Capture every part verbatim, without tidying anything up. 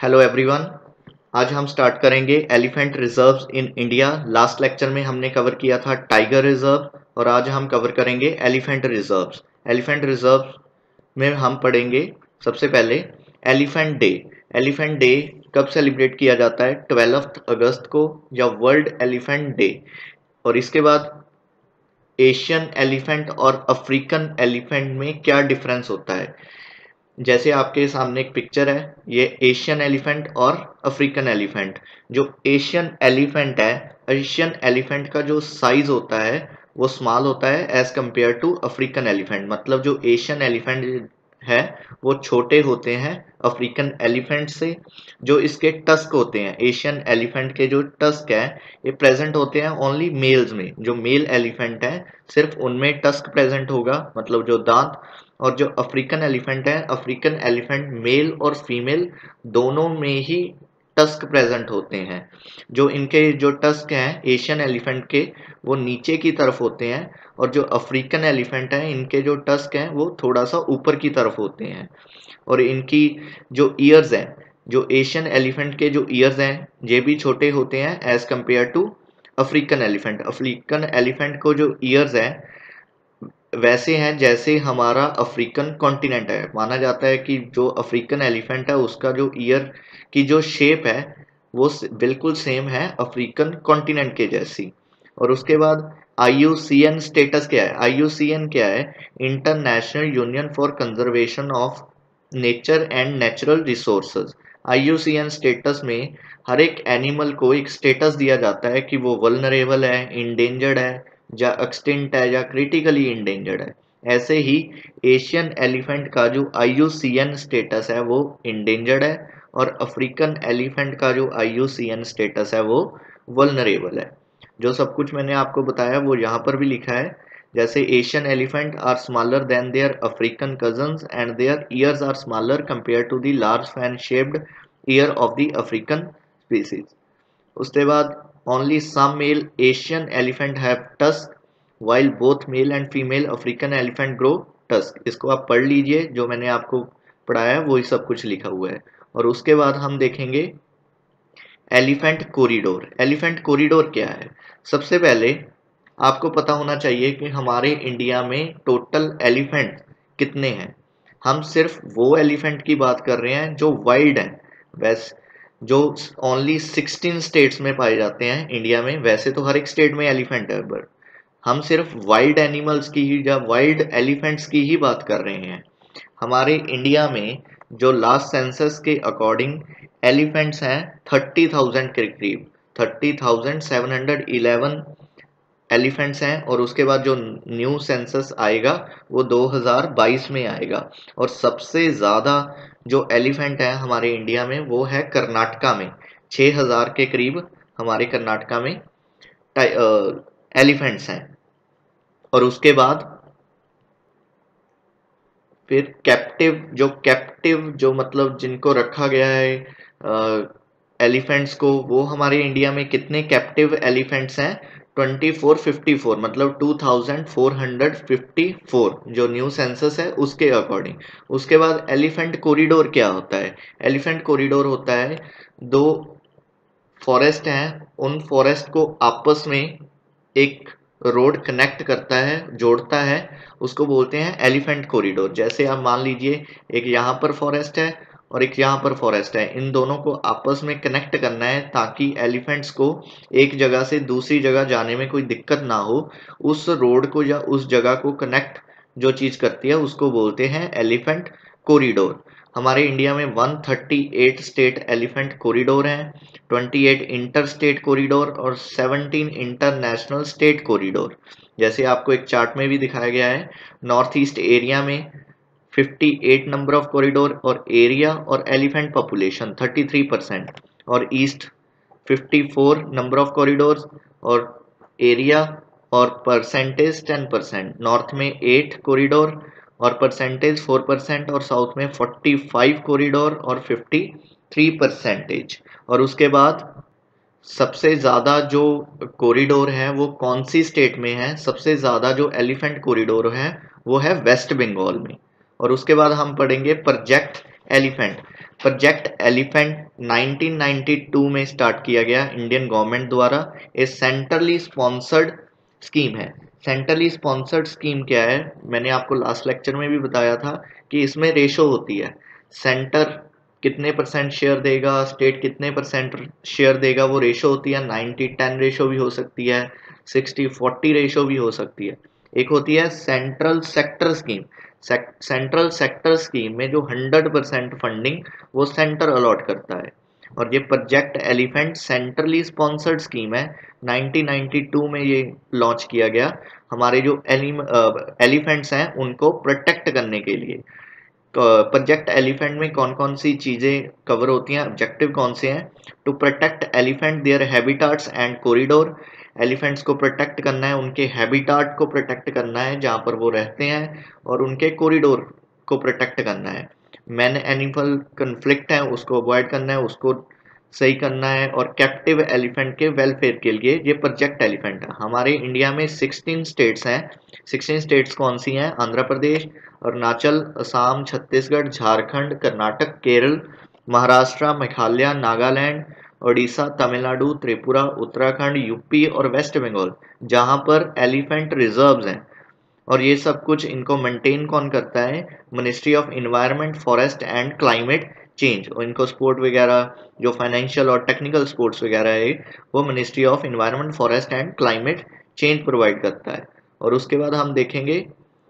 Hello everyone. आज हम start करेंगे elephant reserves in India. Last lecture में हमने कवर किया था टाइगर रिजर्व और आज हम कवर करेंगे एलिफेंट रिजर्व्स। एलिफेंट रिजर्व में हम पढ़ेंगे सबसे पहले एलिफेंट डे। एलिफेंट डे कब सेलिब्रेट किया जाता है? ट्वेल्थ अगस्त को, या वर्ल्ड एलिफेंट डे। और इसके बाद एशियन एलिफेंट और अफ्रीकन एलिफेंट में क्या डिफरेंस होता है। जैसे आपके सामने एक पिक्चर है, ये एशियन एलिफेंट और अफ्रीकन एलिफेंट। जो एशियन एलिफेंट है, एशियन एलिफेंट का जो साइज होता है वो स्मॉल होता है as compare to African elephant. मतलब जो एशियन एलिफेंट है वो छोटे होते हैं अफ्रीकन एलिफेंट से। जो इसके टस्क होते हैं, एशियन एलिफेंट के जो टस्क है ये प्रेजेंट होते हैं ओनली मेल्स में। जो मेल एलिफेंट है सिर्फ उनमें टस्क प्रेजेंट होगा, मतलब जो दांत। और जो अफ्रीकन एलिफेंट है, अफ्रीकन एलिफेंट मेल और फीमेल दोनों में ही टस्क प्रेजेंट होते हैं। जो इनके जो टस्क हैं एशियन एलिफेंट के वो नीचे की तरफ होते हैं, और जो अफ्रीकन एलिफेंट हैं इनके जो टस्क हैं वो थोड़ा सा ऊपर की तरफ होते हैं। और इनकी जो ईयर्स हैं, जो एशियन एलिफेंट के जो ईयर्स हैं ये भी छोटे होते हैं as compare to African elephant. African elephant को जो ईयर्स हैं वैसे हैं जैसे हमारा अफ्रीकन कॉन्टिनेंट है। माना जाता है कि जो अफ्रीकन एलिफेंट है उसका जो ईयर की जो शेप है वो बिल्कुल सेम है अफ्रीकन कॉन्टिनेंट के जैसी। और उसके बाद I U C N status क्या है? आई यू सी एन क्या है? International Union for Conservation of Nature and Natural Resources. I U C N status में हर एक एनिमल को एक स्टेटस दिया जाता है कि वो वल्नरेबल है, इंडेंजर्ड है, या एक्सटिंक्ट है, या क्रिटिकली इंडेंजर्ड है। ऐसे ही एशियन एलिफेंट का जो I U C N status है वो इंडेंजर्ड है, और अफ्रीकन एलिफेंट का जो I U C N status है वो वल्नरेबल है। जो सब कुछ मैंने आपको बताया वो यहाँ पर भी लिखा है। जैसे Asian elephant are smaller than their African cousins and their ears are smaller compare to the large fan shaped ear of the African species. उसके बाद only some male Asian elephant have tusk while both male and female African elephant grow tusk। इसको आप पढ़ लीजिए, जो मैंने आपको पढ़ाया है वही सब कुछ लिखा हुआ है। और उसके बाद हम देखेंगे एलिफेंट कॉरिडोर। एलिफेंट कॉरिडोर क्या है? सबसे पहले आपको पता होना चाहिए कि हमारे इंडिया में टोटल एलिफेंट कितने हैं। हम सिर्फ वो एलिफेंट की बात कर रहे हैं जो वाइल्ड हैं। वैसे जो ओनली सिक्सटीन स्टेट्स में पाए जाते हैं इंडिया में। वैसे तो हर एक स्टेट में एलिफेंट है, बट हम सिर्फ वाइल्ड एनिमल्स की ही या वाइल्ड एलिफेंट्स की ही बात कर रहे हैं। हमारे इंडिया में जो लास्ट सेंसस के अकॉर्डिंग एलिफेंट्स हैं थर्टी थाउजेंड के करीब, thirty thousand seven hundred eleven elephants हैं। और उसके बाद जो न्यू सेंसस आएगा वो दो हज़ार बाईस में आएगा। और सबसे ज़्यादा जो एलिफेंट है हमारे इंडिया में वो है कर्नाटका में, छः हज़ार के करीब हमारे कर्नाटका में एलिफेंट्स हैं। और उसके बाद फिर कैप्टिव, जो कैप्टिव जो मतलब जिनको रखा गया है एलिफेंट्स को, वो हमारे इंडिया में कितने कैप्टिव एलिफेंट्स हैं? ट्वेंटी फोर फिफ्टी फोर, मतलब two thousand four hundred fifty four जो न्यू सेंसस है उसके अकॉर्डिंग। उसके बाद एलिफेंट कॉरिडोर क्या होता है? एलिफेंट कॉरिडोर होता है दो फॉरेस्ट हैं, उन फॉरेस्ट को आपस में एक रोड कनेक्ट करता है, जोड़ता है, उसको बोलते हैं एलिफेंट कॉरिडोर। जैसे आप मान लीजिए एक यहाँ पर फॉरेस्ट है और एक यहाँ पर फॉरेस्ट है, इन दोनों को आपस में कनेक्ट करना है ताकि एलिफेंट्स को एक जगह से दूसरी जगह जाने में कोई दिक्कत ना हो। उस रोड को या उस जगह को कनेक्ट जो चीज करती है उसको बोलते हैं एलिफेंट कॉरिडोर। हमारे इंडिया में एक सौ अड़तीस स्टेट एलिफेंट कॉरिडोर हैं, अट्ठाईस इंटर स्टेट कॉरिडोर और सत्रह इंटरनेशनल स्टेट कॉरिडोर। जैसे आपको एक चार्ट में भी दिखाया गया है, नॉर्थ ईस्ट एरिया में अट्ठावन नंबर ऑफ कॉरिडोर और एरिया और एलिफेंट पॉपुलेशन तैंतीस परसेंट, और ईस्ट चौवन नंबर ऑफ कॉरिडोर्स और एरिया और परसेंटेज टेन परसेंट। नॉर्थ में एट कॉरिडोर और परसेंटेज फोर परसेंट, और साउथ में पैंतालीस कॉरिडोर और तिरेपन परसेंटेज। और उसके बाद सबसे ज़्यादा जो कॉरिडोर है वो कौन सी स्टेट में है? सबसे ज़्यादा जो एलिफेंट कॉरिडोर है वो है वेस्ट बंगाल में। और उसके बाद हम पढ़ेंगे project elephant. Project elephant nineteen ninety two में स्टार्ट किया गया इंडियन गवर्नमेंट द्वारा। ये सेंट्रली स्पॉन्सर्ड स्कीम है। सेंट्रली स्पॉन्सर्ड स्कीम क्या है, मैंने आपको लास्ट लेक्चर में भी बताया था कि इसमें रेशो होती है, सेंटर कितने परसेंट शेयर देगा, स्टेट कितने परसेंट शेयर देगा, वो रेशो होती है। नाइंटी टेन रेशो भी हो सकती है, सिक्सटी फोर्टी रेशो भी हो सकती है। एक होती है central sector scheme. Central sector scheme में जो हंड्रेड परसेंट फंडिंग वो सेंटर अलॉट करता है। और ये project elephant centrally sponsored scheme है, नाइनटीन नाइंटी टू में ये लॉन्च किया गया हमारे जो एलिफेंट्स हैं उनको प्रोटेक्ट करने के लिए। प्रोजेक्ट एलिफेंट में कौन कौन सी चीजें कवर होती हैं, ऑब्जेक्टिव कौन से हैं? To protect elephant their habitats and corridor. Elephants को प्रोटेक्ट करना है, उनके हैबिटाट को प्रोटेक्ट करना है जहां पर वो रहते हैं, और उनके कॉरिडोर को प्रोटेक्ट करना है। मैन एनिमल कन्फ्लिक्ट है उसको अवॉइड करना है, उसको सही करना है, और कैप्टिव एलिफेंट के वेलफेयर के लिए ये प्रोजेक्ट एलिफेंट है। हमारे इंडिया में सिक्सटीन स्टेट्स हैं। सिक्सटीन स्टेट्स कौन सी हैं? आंध्र प्रदेश, अरुणाचल, असम, छत्तीसगढ़, झारखंड, कर्नाटक, केरल, महाराष्ट्र, मेघालय, नागालैंड, ओडिशा, तमिलनाडु, त्रिपुरा, उत्तराखंड, यूपी और वेस्ट बंगाल, जहां पर एलिफेंट रिजर्व्स हैं। और ये सब कुछ इनको मेंटेन कौन करता है? Ministry of environment, forest and climate change. और इनको सपोर्ट वगैरह जो फाइनेंशियल और टेक्निकल सपोर्ट्स वगैरह है वो ministry of environment, forest and climate change provide करता है। और उसके बाद हम देखेंगे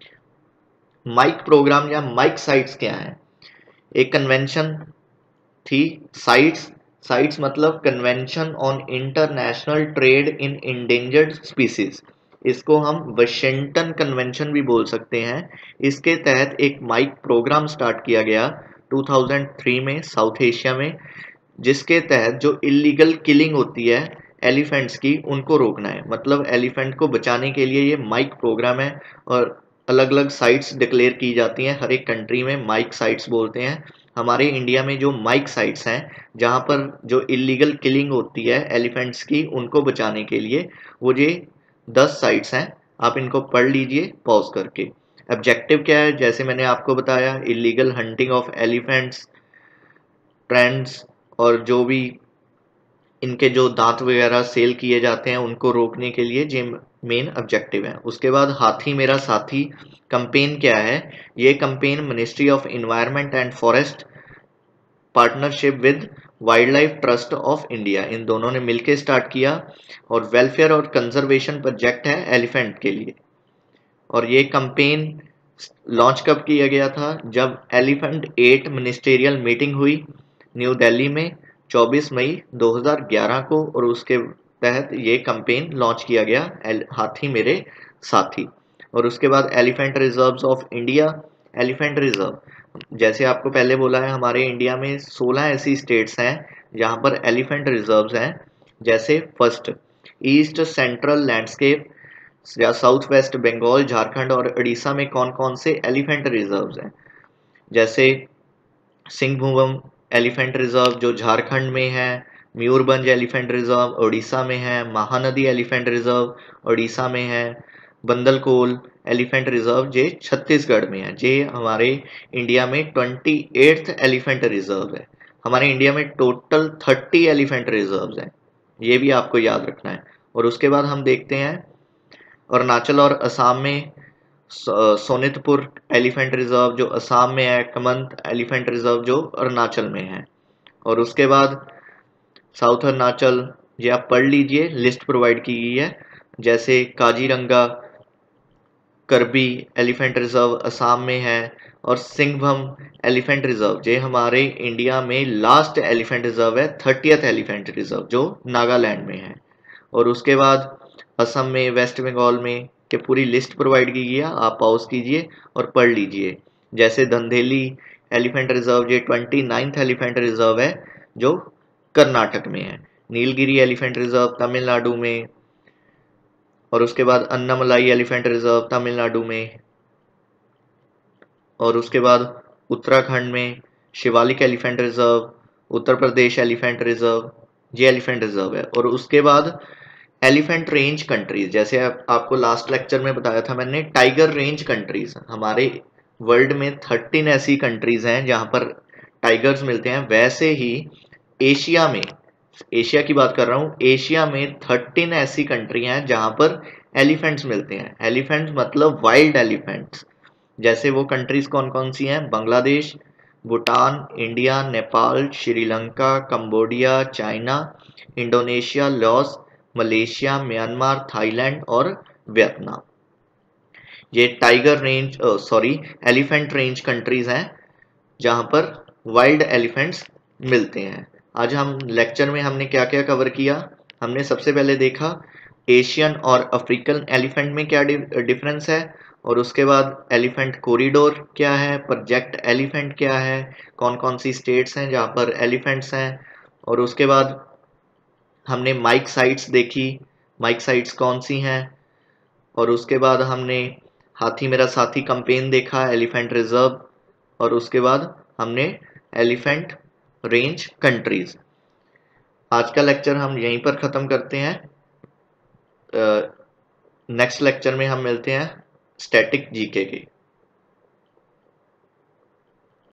माइक प्रोग्राम या माइक साइट्स क्या है। एक कन्वेंशन थी साइट्स। साइट्स मतलब convention on international trade in endangered species. इसको हम वाशिंगटन कन्वेंशन भी बोल सकते हैं। इसके तहत एक माइक प्रोग्राम स्टार्ट किया गया टू थाउजेंड थ्री में साउथ एशिया में, जिसके तहत जो इलीगल किलिंग होती है एलिफेंट्स की उनको रोकना है। मतलब एलिफेंट को बचाने के लिए ये माइक प्रोग्राम है, और अलग अलग साइट्स डिक्लेयर की जाती हैं। हर एक कंट्री में माइक साइट्स बोलते हैं। हमारे इंडिया में जो माइक साइट्स हैं जहां पर जो इलीगल किलिंग होती है एलिफेंट्स की उनको बचाने के लिए, वो ये दस साइट्स हैं। आप इनको पढ़ लीजिए पॉज करके। ऑब्जेक्टिव क्या है? जैसे मैंने आपको बताया, illegal hunting of elephants, trends, और जो भी इनके जो दांत वगैरह सेल किए जाते हैं उनको रोकने के लिए ये मेन ऑब्जेक्टिव है। उसके बाद हाथी मेरा साथी कैंपेन क्या है? ये campaign ministry of environment and forest partnership with wild life trust of India, इन दोनों ने मिलकर स्टार्ट किया, और वेलफेयर और कंजर्वेशन प्रोजेक्ट है एलिफेंट के लिए। और ये कैंपेन लॉन्च कब किया गया था? जब एलिफेंट एट मिनिस्टेरियल मीटिंग हुई न्यू दिल्ली में चौबीस मई दो हज़ार ग्यारह को, और उसके तहत ये कैंपेन लॉन्च किया गया हाथी मेरे साथी। और उसके बाद elephant reserves of India. Elephant reserve, जैसे आपको पहले बोला है, हमारे इंडिया में सोलह ऐसी स्टेट्स हैं जहां पर एलिफेंट रिजर्व्स हैं। जैसे फर्स्ट, ईस्ट सेंट्रल लैंडस्केप या साउथ वेस्ट बंगाल, झारखंड और उड़ीसा में कौन कौन से एलिफेंट रिजर्व्स हैं? जैसे सिंहभूम एलिफेंट रिजर्व जो झारखंड में है, मयूरभंज एलिफेंट रिजर्व उड़ीसा में है, महानदी एलिफेंट रिजर्व उड़ीसा में है, बंदलकोल एलिफेंट रिजर्व जे छत्तीसगढ़ में है। जे हमारे इंडिया में ट्वेंटी एट्थ एलिफेंट रिजर्व है। हमारे इंडिया में टोटल थर्टी एलिफेंट रिजर्व हैं, ये भी आपको याद रखना है। और उसके बाद हम देखते हैं अरुणाचल और असम में सोनितपुर एलिफेंट रिजर्व जो असम में है, कमंत एलिफेंट रिजर्व जो अरुणाचल में है। और उसके बाद साउथ अरुणाचल, ये आप पढ़ लीजिए, लिस्ट प्रोवाइड की गई है। जैसे काजीरंगा करबी एलिफेंट रिजर्व असम में है, और सिंघभम एलिफेंट रिजर्व ये हमारे इंडिया में लास्ट एलिफेंट रिजर्व है, थर्टियथ एलिफेंट रिजर्व जो नागालैंड में है। और उसके बाद असम में, वेस्ट बंगाल में के पूरी लिस्ट प्रोवाइड की गई है, आप पॉज कीजिए और पढ़ लीजिए। जैसे धंधेली एलिफेंट रिजर्व ये ट्वेंटी नाइन्थ एलिफेंट रिजर्व है जो कर्नाटक में है। नीलगिरी एलिफेंट रिजर्व तमिलनाडु में, और उसके बाद अन्नामलाई एलिफेंट रिजर्व तमिलनाडु में, और उसके बाद उत्तराखंड में Shivalik elephant reserve, Uttar Pradesh elephant reserve, ये एलिफेंट रिजर्व है। और उसके बाद एलिफेंट रेंज कंट्रीज, जैसे आप, आपको लास्ट लेक्चर में बताया था मैंने, टाइगर रेंज कंट्रीज। हमारे वर्ल्ड में थर्टीन ऐसी कंट्रीज हैं जहां पर टाइगर्स मिलते हैं, वैसे ही एशिया में, एशिया की बात कर रहा हूँ, एशिया में थर्टीन ऐसी कंट्री हैं जहां पर एलिफेंट्स मिलते हैं। एलिफेंट्स मतलब वाइल्ड एलिफेंट्स। जैसे वो कंट्रीज कौन कौन सी हैं? Bangladesh, Bhutan, India, Nepal, Sri Lanka, Cambodia, China, Indonesia, Laos, Malaysia, Myanmar, Thailand और वियतनाम। ये tiger range sorry elephant range countries हैं जहां पर वाइल्ड एलिफेंट्स मिलते हैं। आज हम लेक्चर में हमने क्या क्या कवर किया? हमने सबसे पहले देखा एशियन और अफ्रीकन एलिफेंट में क्या डिफरेंस है, और उसके बाद एलिफेंट कॉरिडोर क्या है, प्रोजेक्ट एलिफेंट क्या है, कौन कौन सी स्टेट्स हैं जहां पर एलिफेंट्स हैं, और उसके बाद हमने माइक साइट्स देखी, माइक साइट्स कौन सी हैं, और उसके बाद हमने हाथी मेरा साथी कैंपेन देखा, एलिफेंट रिजर्व, और उसके बाद हमने एलिफेंट रेंज कंट्रीज। आज का लेक्चर हम यहीं पर ख़त्म करते हैं। नेक्स्ट लेक्चर में हम मिलते हैं स्टैटिक जीके के।